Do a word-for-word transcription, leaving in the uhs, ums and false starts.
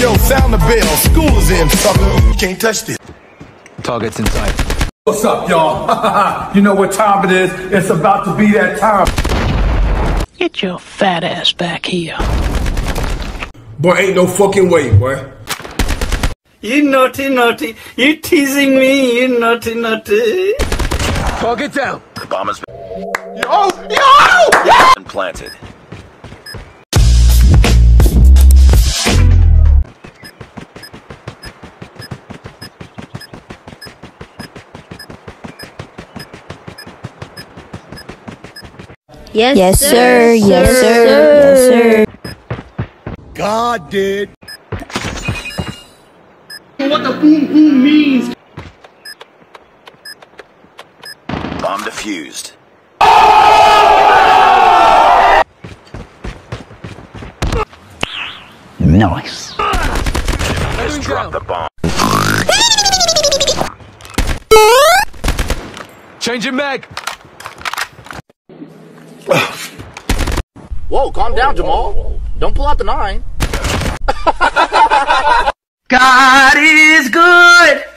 Yo, sound the bell. School is in, sucker. Can't touch this. Target's in sight. What's up, y'all? You know what time it is? It's about to be that time. Get your fat ass back here. Boy, ain't no fucking way, boy. You naughty, naughty. You teasing me, you naughty, naughty. Target down. The bomb has been Yo! Yo! Yo! planted. Yes, yes, sir. Yes, sir. Yes, sir. God did. What the boom boom means? Bomb defused. Nice. Just drop the bomb. Changing mag. Whoa, calm down, Jamal. Don't pull out the nine. God is good.